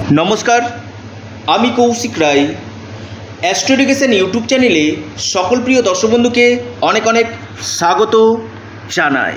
নমস্কার, আমি Koushik Roy. Astro education YouTube চ্যানেলে সকল প্রিয় দর্শক বন্ধুকে অনেক অনেক স্বাগত জানাই।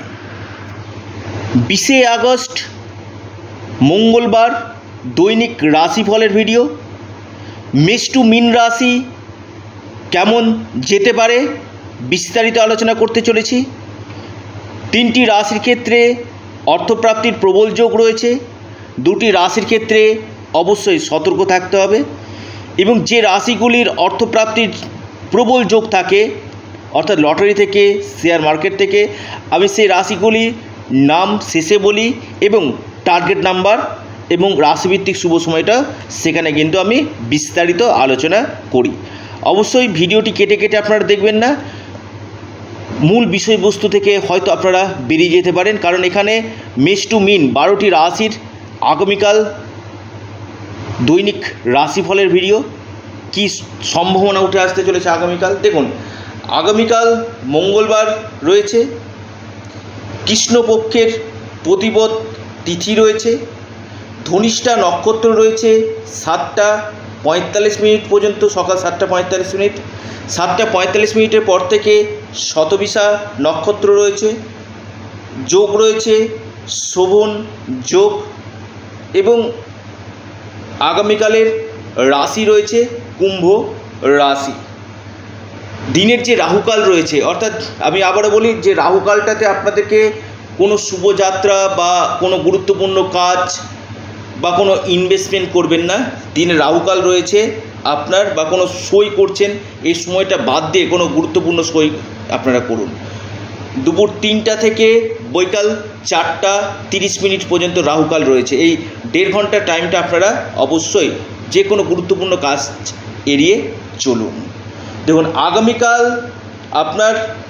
20 আগস্ট মঙ্গলবার দৈনিক রাশিফলের ভিডিও। মেষ টু মীন রাশি কেমন যেতে পারে বিস্তারিত আলোচনা করতে চলেছি। 3টি রাশির ক্ষেত্রে অর্থপ্রাপ্তির প্রবল যোগ রয়েছে। 2টি রাশির ক্ষেত্রে অবশ্যই সতর্ক থাকতে হবে এবং যে রাশিগুলির অর্থপ্রাপ্তির প্রবল যোগ থাকে অর্থাৎ লটারি থেকে, শেয়ার মার্কেট থেকে, আমি সেই রাশিগুলির নাম শেষে বলি এবং টার্গেট নাম্বার এবং রাশিভিত্তিক শুভ সময়টা সেখানে কিন্তু আমি বিস্তারিত আলোচনা করি। অবশ্যই ভিডিওটি কেটে কেটে আপনারা দেখবেন না, মূল বিষয়বস্তু থেকে হয়তো আপনারা বেরিয়ে যেতে পারেন, কারণ এখানে মেষ টু মীন 12টি রাশির আগামীকাল দৈনিক রাশিফলের ভিডিও। কি সম্ভাবনা উঠে আসতে চলেছে আগামীকাল দেখুন। আগামীকাল মঙ্গলবার রয়েছে, কৃষ্ণপক্ষের প্রতিপদ তিথি রয়েছে, ধনিষ্ঠা নক্ষত্র রয়েছে 7টা 45 মিনিট পর্যন্ত, সকাল 7টা 45 মিনিট। 7টা 45 মিনিটের পর থেকে শতবিশা নক্ষত্র রয়েছে, যোগ রয়েছে শোভন যোগ এবং আগামীকালের রাশি রয়েছে কুম্ভ রাশি। দিনের যে রাহুকাল রয়েছে, অর্থাৎ আমি আবারও বলি যে রাহুকালটাতে আপনাদেরকে কোনো শুভযাত্রা বা কোনো গুরুত্বপূর্ণ কাজ বা কোনো ইনভেস্টমেন্ট করবেন না। দিনে রাহুকাল রয়েছে আপনার, বা কোনো সই করছেন এই সময়টা বাদ দিয়ে কোনো গুরুত্বপূর্ণ সই আপনারা করুন। দুপুর 3টা থেকে বৈকাল 4টা 30 মিনিট পর্যন্ত রাহুকাল রয়েছে। এই 1.5 ঘন্টা টাইমটা আপনারা অবশ্যই যে কোনো গুরুত্বপূর্ণ কাজ এড়িয়ে চলুন। দেখুন আগামীকাল আপনার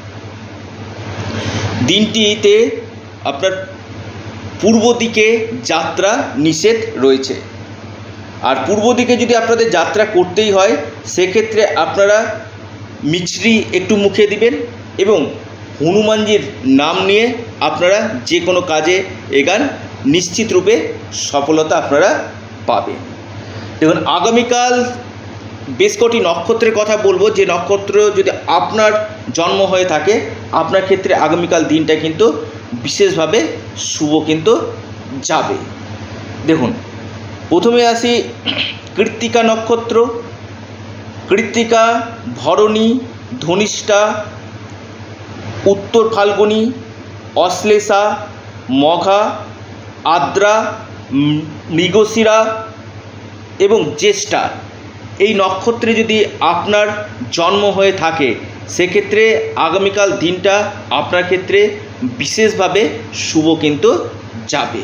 দিনটিতে আপনার পূর্ব দিকে যাত্রা নিষেধ রয়েছে, আর পূর্ব দিকে যদি আপনাদের যাত্রা করতেই হয় সেক্ষেত্রে আপনারা মিছরি একটু মুখে দিবেন এবং হনুমানজির নাম নিয়ে আপনারা যে কোনো কাজে এগান, নিশ্চিত রূপে সফলতা আপনারা পাবেন। দেখুন আগামীকাল বেশ কটি নক্ষত্রের কথা বলবো, যে নক্ষত্র যদি আপনার জন্ম হয়ে থাকে আপনার ক্ষেত্রে আগামীকাল দিনটা কিন্তু বিশেষভাবে শুভ কিন্তু যাবে। দেখুন প্রথমে আসি কৃত্তিকা নক্ষত্র। কৃত্তিকা, ভরণী, ধনিষ্ঠা, উত্তর ফাল্গুনী, অশ্লেষা, মঘা, আদ্রা, মৃগশিরা এবং জ্যেষ্ঠা, এই নক্ষত্রে যদি আপনার জন্ম হয়ে থাকে সেক্ষেত্রে আগামীকাল দিনটা আপনার ক্ষেত্রে বিশেষভাবে শুভ কিন্তু যাবে।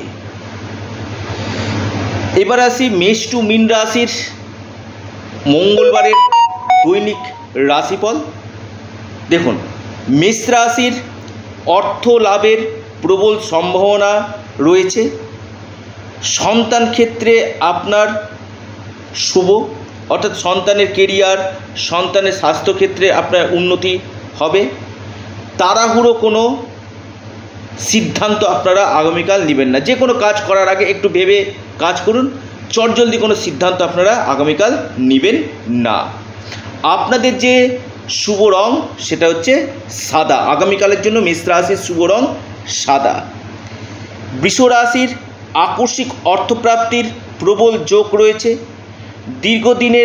এবার আসি মেষ টু মীন রাশির মঙ্গলবারের দৈনিক রাশিফল। দেখুন মেষ রাশির অর্থ লাভের প্রবল সম্ভাবনা রয়েছে। সন্তান ক্ষেত্রে আপনার শুভ, অর্থাৎ সন্তানের কেরিয়ার, সন্তানের স্বাস্থ্যক্ষেত্রে আপনার উন্নতি হবে। তাড়াহুড়ো কোনো সিদ্ধান্ত আপনারা আগামীকাল নেবেন না। যে কোনো কাজ করার আগে একটু ভেবে কাজ করুন, চটজলদি কোনো সিদ্ধান্ত আপনারা আগামীকাল নেবেন না। আপনাদের যে শুভ রং সেটা হচ্ছে সাদা। আগামীকালের জন্য মেষ রাশির শুভ রং সাদা। বৃষ রাশির আকস্মিক অর্থপ্রাপ্তির প্রবল যোগ রয়েছে। দীর্ঘদিনের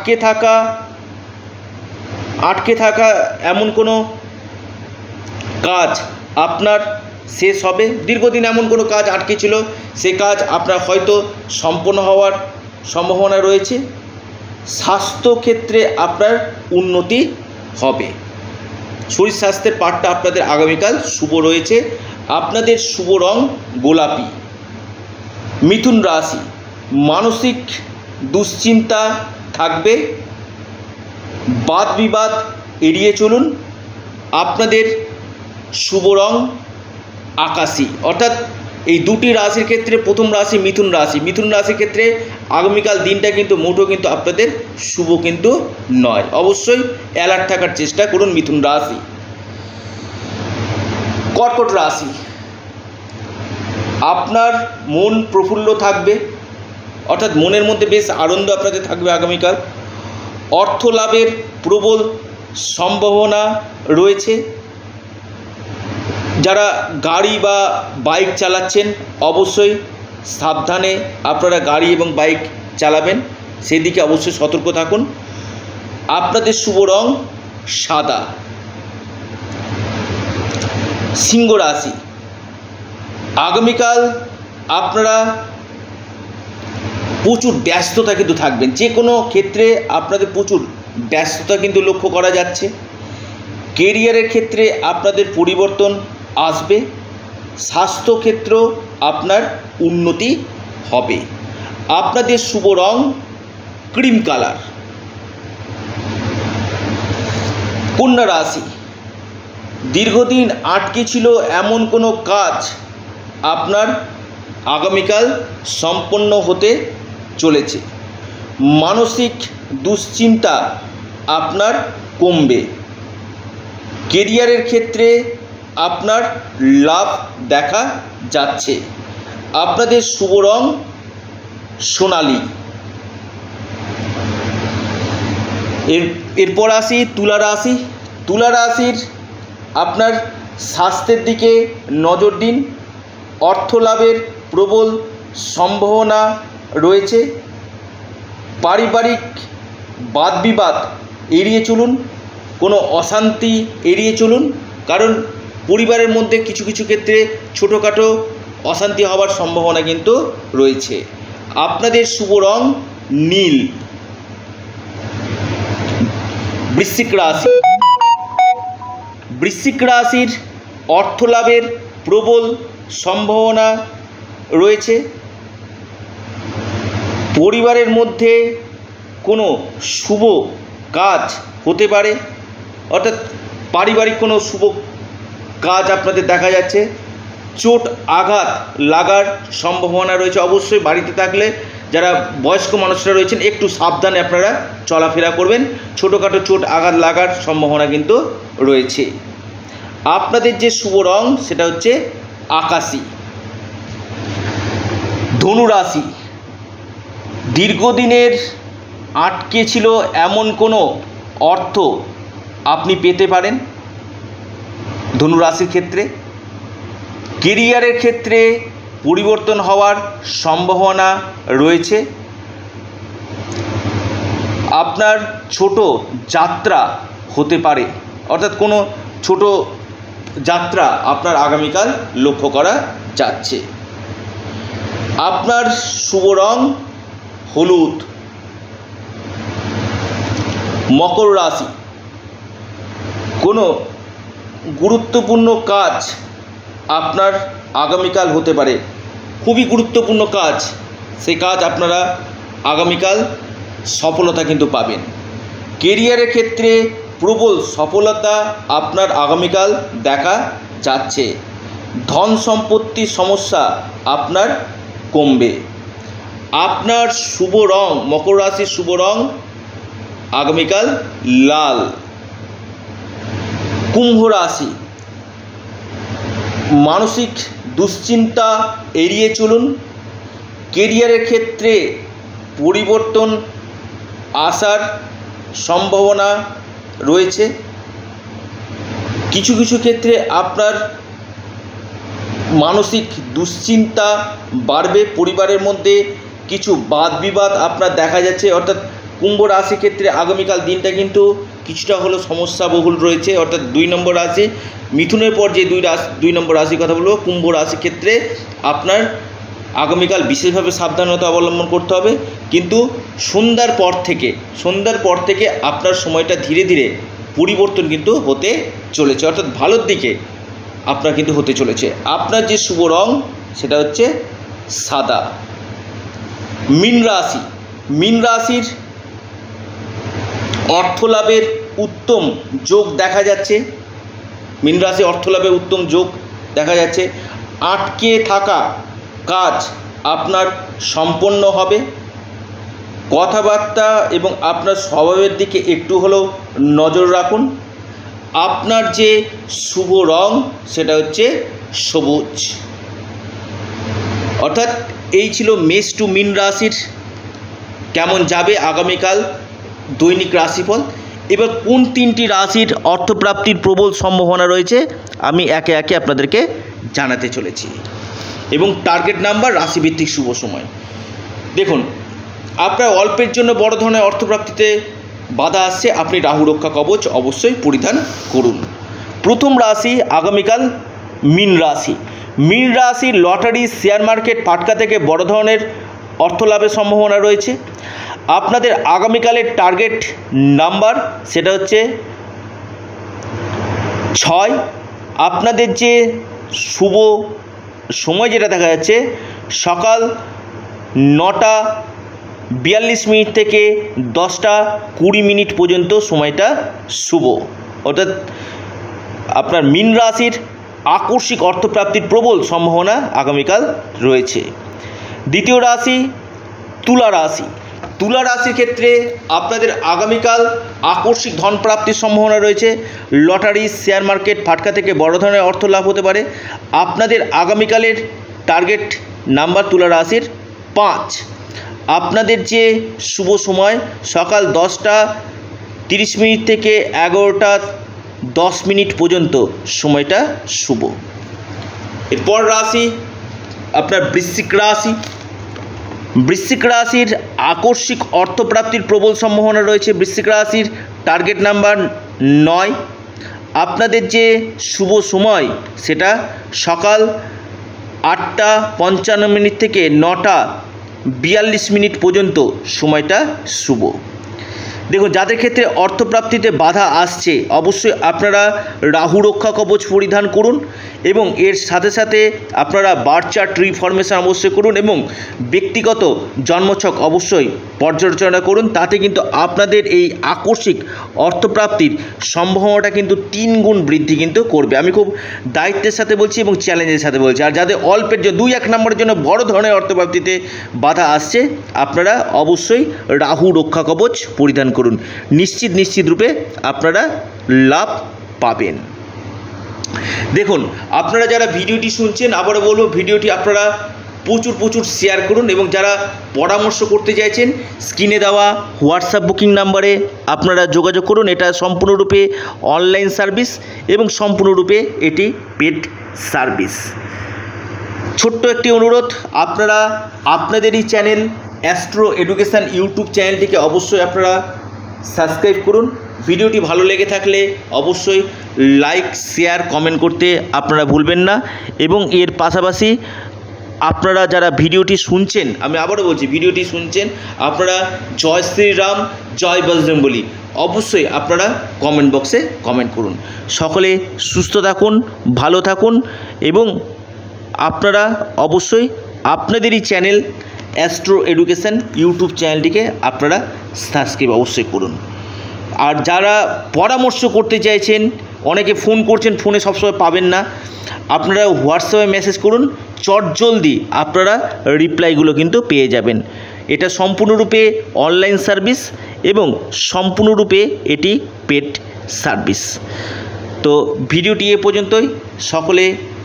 আটকে থাকা এমন কোনো কাজ আপনার শেষ হবে। দীর্ঘদিন এমন কোনো কাজ আটকে ছিল, সে কাজ আপনার হয়তো সম্পন্ন হওয়ার সম্ভাবনা রয়েছে। স্বাস্থ্যক্ষেত্রে আপনার উন্নতি হবে। শরীর স্বাস্থ্যের পাঠটা আপনাদের আগামীকাল শুভ রয়েছে। আপনাদের শুভ রং গোলাপি। মিথুন রাশি, মানসিক দুশ্চিন্তা থাকবে, বাদ বিবাদ এড়িয়ে চলুন। আপনাদের শুভ রং আকাশী, অর্থাৎ এই 2টি রাশির ক্ষেত্রে প্রথম রাশি মিথুন রাশি। মিথুন রাশির ক্ষেত্রে আগামীকাল দিনটা কিন্তু মোটেও কিন্তু আপনাদের শুভ কিন্তু নয়। অবশ্যই অ্যালার্ট থাকার চেষ্টা করুন মিথুন রাশি। কর্কট রাশি, আপনার মন প্রফুল্ল থাকবে, অর্থাৎ মনের মধ্যে বেশ আনন্দ আপনাদের থাকবে আগামীকাল। অর্থ লাভের প্রবল সম্ভাবনা রয়েছে। যারা গাড়ি বা বাইক চালাচ্ছেন অবশ্যই সাবধানে আপনারা গাড়ি এবং বাইক চালাবেন, সেদিকে অবশ্যই সতর্ক থাকুন। আপনাদের শুভ রং সাদা। সিংহ রাশি, আগামীকাল আপনারা প্রচুর ব্যস্ততা কিন্তু থাকবেন, যে কোনো ক্ষেত্রে আপনাদের প্রচুর ব্যস্ততা কিন্তু লক্ষ্য করা যাচ্ছে। কেরিয়ারের ক্ষেত্রে আপনাদের পরিবর্তন আসবে। স্বাস্থ্যক্ষেত্র আপনার উন্নতি হবে। আপনাদের শুভ রং ক্রিম কালার। কন্যা রাশি, দীর্ঘদিন আটকে ছিল এমন কোনো কাজ আপনার আগামীকাল সম্পন্ন হতে চলেছে। মানসিক দুশ্চিন্তা আপনার কমবে। কেরিয়ারের ক্ষেত্রে আপনার লাভ দেখা যাচ্ছে। আপনাদের শুভ রং সোনালী। এরপর আসি তুলা রাশি। তুলা রাশির আপনার স্বাস্থ্যের দিকে নজর দিন। অর্থ লাভের প্রবল সম্ভাবনা রয়েছে। পারিবারিক বাদ বিবাদ এড়িয়ে চলুন, কোনো অশান্তি এড়িয়ে চলুন, কারণ পরিবারের মধ্যে কিছু কিছু ক্ষেত্রে ছোটোখাটো অশান্তি হওয়ার সম্ভাবনা কিন্তু রয়েছে। আপনাদের শুভ রং নীল। বৃশ্চিক রাশি, বৃশ্চিক রাশির অর্থ লাভের প্রবল সম্ভাবনা রয়েছে। পরিবারের মধ্যে কোনো শুভ কাজ হতে পারে, অর্থাৎ পারিবারিক কোনো শুভ কাজ আপনাদের দেখা যাচ্ছে। চোট আঘাত লাগার সম্ভাবনা রয়েছে। অবশ্যই বাড়িতে থাকলে যারা বয়স্ক মানুষরা রয়েছেন একটু সাবধানে আপনারা চলাফেরা করবেন, ছোটোখাটো চোট আঘাত লাগার সম্ভাবনা কিন্তু রয়েছে। আপনাদের যে শুভ রং সেটা হচ্ছে আকাশী। ধনু রাশি, দীর্ঘদিনের আটকে ছিল এমন কোনো অর্থ আপনি পেতে পারেন ধনু রাশির ক্ষেত্রে। কেরিয়ারের ক্ষেত্রে পরিবর্তন হওয়ার সম্ভাবনা রয়েছে। আপনার ছোট যাত্রা হতে পারে, অর্থাৎ কোনো ছোট যাত্রা আপনার আগামীকাল লক্ষ্য করা যাচ্ছে। আপনার শুভ রং হলুদ। মকর রাশি, কোনো গুরুত্বপূর্ণ কাজ আপনার আগামীকাল হতে পারে, খুবই গুরুত্বপূর্ণ কাজ, সেই কাজ আপনারা আগামীকাল সফলতা কিন্তু পাবেন। কেরিয়ারের ক্ষেত্রে প্রবল সফলতা আপনার আগামীকাল দেখা যাচ্ছে। ধন সম্পত্তির সমস্যা আপনার কমবে। আপনার শুভ রং, মকর রাশির শুভ রং আগামীকাল লাল। কুম্ভ রাশি, মানসিক দুশ্চিন্তা এড়িয়ে চলুন। কেরিয়ারের ক্ষেত্রে পরিবর্তন আসার সম্ভাবনা রয়েছে। কিছু কিছু ক্ষেত্রে আপনার মানসিক দুশ্চিন্তা বাড়বে। পরিবারের মধ্যে কিছু বাদ বিবাদ আপনার দেখা যাচ্ছে, অর্থাৎ কুম্ভ রাশি ক্ষেত্রে আগামীকাল দিনটা কিন্তু কিছুটা হলো সমস্যা বহুল রয়েছে। অর্থাৎ 2 নম্বর রাশি, মিথুনের পর যে 2 নম্বর রাশির কথা বলবো, কুম্ভ রাশির ক্ষেত্রে আপনার আগামীকাল বিশেষভাবে সাবধানতা অবলম্বন করতে হবে। কিন্তু সন্ধ্যার পর থেকে আপনার সময়টা ধীরে ধীরে পরিবর্তন কিন্তু হতে চলেছে, অর্থাৎ ভালোর দিকে আপনার কিন্তু হতে চলেছে। আপনার যে শুভ রং সেটা হচ্ছে সাদা। মীন রাশি, মীন রাশির অর্থলাভের উত্তম যোগ দেখা যাচ্ছে। মীন রাশি অর্থলাভের উত্তম যোগ দেখা যাচ্ছে। আটকে থাকা কাজ আপনার সম্পন্ন হবে। কথাবার্তা এবং আপনার স্বভাবের দিকে একটু হলেও নজর রাখুন। আপনার যে শুভ রং সেটা হচ্ছে সবুজ। অর্থাৎ এই ছিল মেষ টু মীন রাশির কেমন যাবে আগামীকাল দৈনিক রাশিফল। এবার কোন 3টি রাশির অর্থপ্রাপ্তির প্রবল সম্ভাবনা রয়েছে আমি একে একে আপনাদেরকে জানাতে চলেছি, এবং টার্গেট নাম্বার, রাশিভিত্তিক শুভ সময়। দেখুন, আপনার অল্পের জন্য বড় ধরনের অর্থপ্রাপ্তিতে বাধা আসছে, আপনি রাহু রক্ষা কবচ অবশ্যই পরিধান করুন। প্রথম রাশি আগামীকাল মীন রাশি। মীন রাশির লটারি, শেয়ার মার্কেট, ফাটকা থেকে বড় ধরনের অর্থ লাভের সম্ভাবনা রয়েছে। আপনাদের আগামীকালের টার্গেট নাম্বার সেটা হচ্ছে 6। আপনাদের যে শুভ সময় যেটা দেখা যাচ্ছে সকাল 9:42 থেকে 10:20 পর্যন্ত সময়টা শুভ, অর্থাৎ আপনার মীন রাশির আকস্মিক অর্থপ্রাপ্তির প্রবল সম্ভাবনা আগামীকাল রয়েছে। দ্বিতীয় রাশি তুলা রাশি। তুলা রাশির ক্ষেত্রে আপনাদের আগামীকাল আকস্মিক ধন প্রাপ্তির সম্ভাবনা রয়েছে। লটারি, শেয়ার মার্কেট, ফাটকা থেকে বড় ধরনের অর্থ লাভ হতে পারে। আপনাদের আগামীকালের টার্গেট নাম্বার তুলা রাশির 5। আপনাদের যে শুভ সময় সকাল 10:30 থেকে 11:10 পর্যন্ত সময়টা শুভ। এরপর রাশি আপনার বৃশ্চিক রাশি। বৃশ্চিক রাশির আকস্মিক অর্থপ্রাপ্তির প্রবল সম্ভাবনা রয়েছে। বৃশ্চিক রাশির টার্গেট নাম্বার 9। আপনাদের যে শুভ সময় সেটা সকাল 8:55 থেকে 9:42 পর্যন্ত সময়টা শুভ। দেখুন, যাদের ক্ষেত্রে অর্থপ্রাপ্তিতে বাধা আসছে অবশ্যই আপনারা রাহু রক্ষা কবচ পরিধান করুন, এবং এর সাথে সাথে আপনারা বার্থ চার্ট রিফরমেশন অবশ্যই করুন, এবং ব্যক্তিগত জন্মছক অবশ্যই পর্যালোচনা করুন। তাতে কিন্তু আপনাদের এই আকস্মিক অর্থপ্রাপ্তির সম্ভাবনাটা কিন্তু 3 গুণ বৃদ্ধি কিন্তু করবে। আমি খুব দায়িত্বের সাথে বলছি এবং চ্যালেঞ্জের সাথে বলছি। আর যাদের অল্পের জন্য 2-1 নম্বরের জন্য বড় ধরনের অর্থপ্রাপ্তিতে বাধা আসছে আপনারা অবশ্যই রাহু রক্ষা কবচ পরিধান করুন। নিশ্চিত রূপে আপনারা লাভ পাবেন। দেখুন, আপনারা যারা ভিডিওটি শুনছেন, আবারও বলবো ভিডিওটি আপনারা প্রচুর শেয়ার করুন, এবং যারা পরামর্শ করতে চাইছেন স্ক্রিনে দেওয়া হোয়াটসঅ্যাপ বুকিং নাম্বারে আপনারা যোগাযোগ করুন। এটা সম্পূর্ণরূপে অনলাইন সার্ভিস এবং সম্পূর্ণরূপে এটি পেড সার্ভিস। ছোট্ট একটি অনুরোধ, আপনারা আপনাদেরই চ্যানেল অ্যাস্ট্রো এডুকেশান ইউটিউব চ্যানেলটিকে অবশ্যই আপনারা সাবস্ক্রাইব করুন। ভিডিওটি ভালো লেগে থাকলে অবশ্যই লাইক, শেয়ার, কমেন্ট করতে আপনারা ভুলবেন না। এবং এর পাশাপাশি আপনারা যারা ভিডিওটি শুনছেন, আমি আবারও বলছি ভিডিওটি শুনছেন, আপনারা জয় শ্রীরাম, জয় বজরংবলী অবশ্যই আপনারা কমেন্ট বক্সে কমেন্ট করুন। সকলে সুস্থ থাকুন, ভালো থাকুন, এবং আপনারা অবশ্যই আপনাদেরই চ্যানেল অ্যাস্ট্রো এডুকেশান ইউটিউব চ্যানেলটিকে আপনারা সাবস্ক্রাইব অবশ্যই করুন। আর যারা পরামর্শ করতে চাইছেন, অনেকে ফোন করছেন, ফোনে সবসময় পাবেন না, আপনারা হোয়াটসঅ্যাপে মেসেজ করুন, চটজলদি আপনারা রিপ্লাইগুলো কিন্তু পেয়ে যাবেন। এটা সম্পূর্ণরূপে অনলাইন সার্ভিস এবং সম্পূর্ণরূপে এটি পেড সার্ভিস। তো ভিডিওটি এ পর্যন্তই। সকলে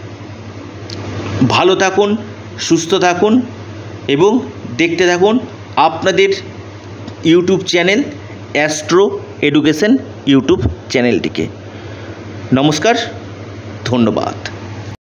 ভালো থাকুন, সুস্থ থাকুন এবং দেখতে থাকুন আপনাদের YouTube channel astro education YouTube চ্যানেলটিকে। নমস্কার, ধন্যবাদ।